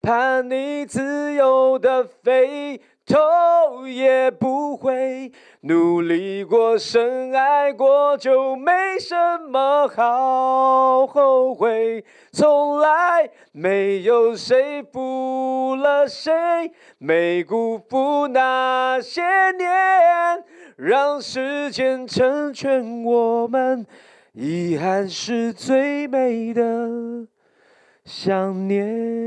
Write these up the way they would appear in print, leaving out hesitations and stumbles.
盼你自由的飞，头也不回。努力过，深爱过，就没什么好后悔。从来没有谁负了谁，没辜负那些年，让时间成全我们。遗憾是最美的想念。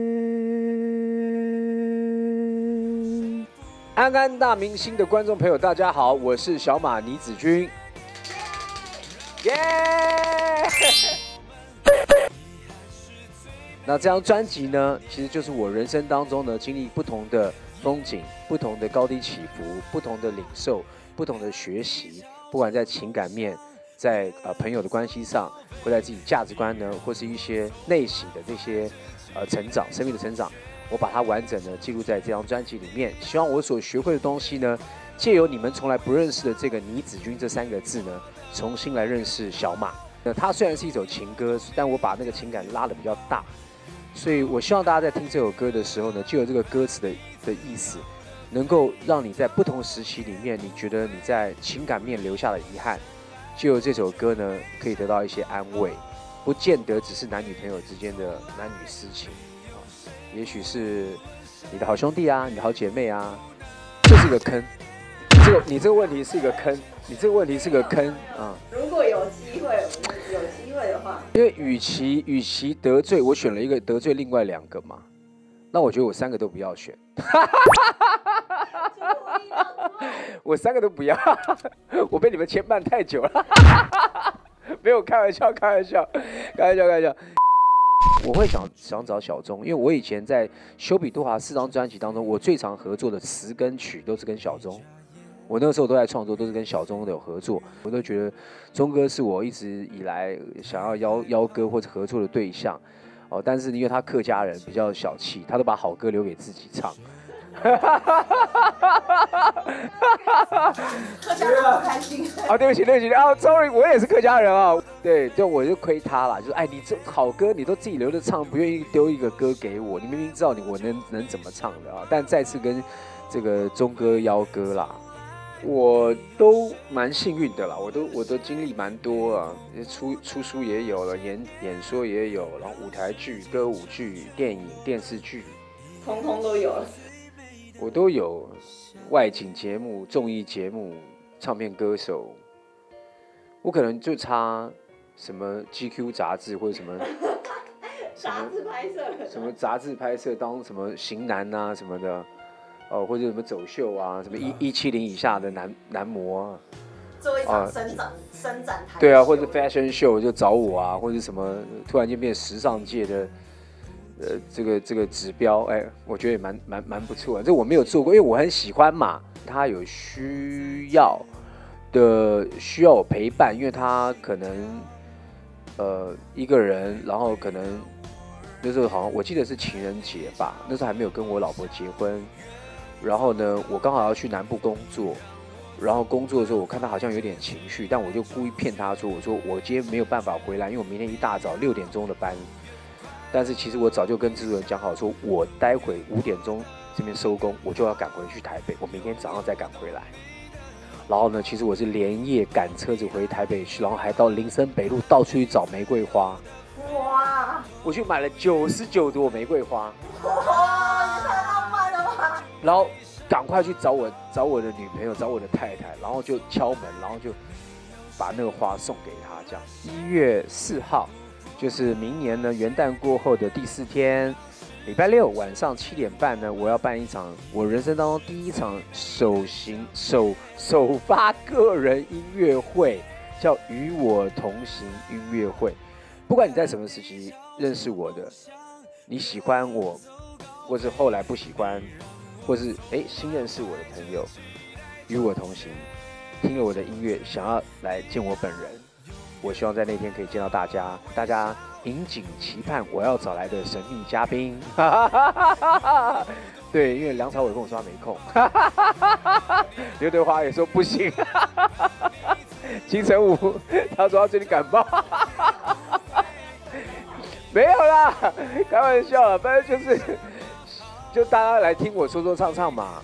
安安大明星的观众朋友，大家好，我是小马倪子君。耶！那这张专辑呢，其实就是我人生当中呢经历不同的风景、不同的高低起伏、不同的领受、不同的学习，不管在情感面。在朋友的关系上，或在自己价值观呢，或是一些内省的这些成长、生命的成长，我把它完整的记录在这张专辑里面。希望我所学会的东西呢，借由你们从来不认识的这个倪子君这3个字呢，重新来认识小马。那它虽然是一首情歌，但我把那个情感拉得比较大，所以我希望大家在听这首歌的时候呢，就有这个歌词的意思，能够让你在不同时期里面，你觉得你在情感面留下了遗憾。就有这首歌呢，可以得到一些安慰，不见得只是男女朋友之间的男女私情啊，也许是你的好兄弟啊，你的好姐妹啊，这是个坑。你这个问题是一个坑，你这个问题是个坑啊。 如果有机会的话， 因为与其得罪，我选了一个得罪另外2个嘛，那我觉得我3个都不要选。我3个都不要，我被你们牵绊太久了。没有开玩笑。我会想找小钟，因为我以前在修比多华4张专辑当中，我最常合作的词跟曲都是跟小钟。我那个时候都在创作，都是跟小钟有合作，我都觉得钟哥是我一直以来想要邀歌或者合作的对象。哦，但是因为他客家人比较小气，他都把好歌留给自己唱。 客家人不开心。 啊，对不起啊 ，sorry， 我也是客家人啊。对，就我就亏他了，就是哎，你这好歌你都自己留着唱，不愿意丢一个歌给我，你明明知道我能怎么唱的啊。但再次跟这个钟哥邀歌啦，我都蛮幸运的啦，我都经历蛮多啊，出书也有了，演说也有，然后舞台剧、歌舞剧、电影、电视剧， 通通都有了。 我都有，外景节目、综艺节目、唱片歌手，我可能就差什么 GQ 杂志或者什么杂志拍摄， 什么杂志拍摄当什么型男啊什么的，哦，或者什么走秀啊，什么170以下的男模啊， 做一场伸展台。 对啊，或者 fashion show 就找我啊，或者什么突然间变时尚界的。这个指标，哎，我觉得也蛮不错的。这我没有做过，因为我很喜欢嘛。他有需要我陪伴，因为他可能一个人，然后可能那时候好像我记得是情人节吧，那时候还没有跟我老婆结婚。然后呢，我刚好要去南部工作，然后工作的时候我看他好像有点情绪，但我就故意骗他说，我说我今天没有办法回来，因为我明天一大早6点钟的班。但是其实我早就跟制作人讲好，说我待会5点钟这边收工，我就要赶回去台北，我明天早上再赶回来。然后呢，其实我是连夜赶车子回台北去，然后还到林森北路到处去找玫瑰花。 哇！ 我去买了99朵玫瑰花。 哇，也太浪漫了吧！ 然后赶快去找我的女朋友，找我的太太，然后就敲门，然后就把那个花送给她。这样1月4号。就是明年呢元旦过后的第4天，礼拜6晚上7点半呢，我要办一场我人生当中第一场首发个人音乐会，叫《与我同行》音乐会。不管你在什么时期认识我的，你喜欢我，或是后来不喜欢，或是新认识我的朋友，与我同行，听了我的音乐，想要来见我本人。我希望在那天可以见到大家，大家引颈期盼我要找来的神秘嘉宾。对，因为梁朝伟跟我说他没空，刘德华也说不行，金城武他说他最近感冒，没有啦，开玩笑啦，反正就是就大家来听我说说唱唱嘛。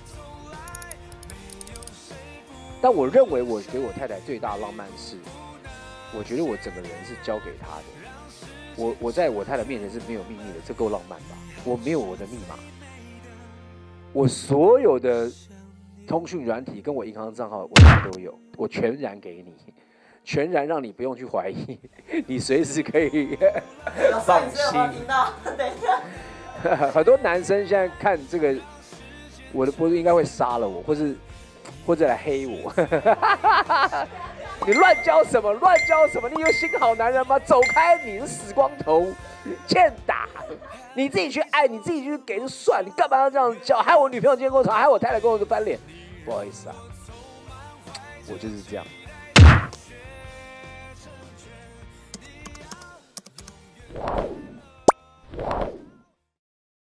但我认为我给我太太最大的浪漫是，我觉得我整个人是交给她的。我在我太太面前是没有秘密的，这够浪漫吧？我没有我的密码，我所有的通讯软体跟我银行账号我都有，我全然给你，全然让你不用去怀疑，你随时可以放心。 听到？等一下， 很多男生现在看这个，我的博主应该会杀了我，或者来黑我。你乱教什么？乱教什么？你有心好男人吗？走开！你是死光头，欠打！你自己去爱，你自己去给就算，你干嘛要这样教？害我女朋友今天跟我吵，害我太太跟我翻脸，不好意思啊，我就是这样。